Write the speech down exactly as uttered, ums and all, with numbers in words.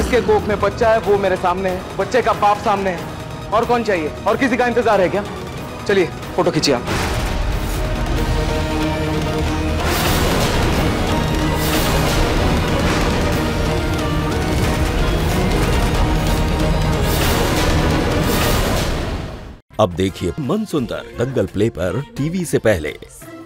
जिसके कोख में बच्चा है वो मेरे सामने है, बच्चे का बाप सामने है। और कौन चाहिए? और किसी का इंतजार है क्या? चलिए फोटो खींचिए आप। अब देखिए मनसुंदर दंगल प्ले पर टीवी से पहले।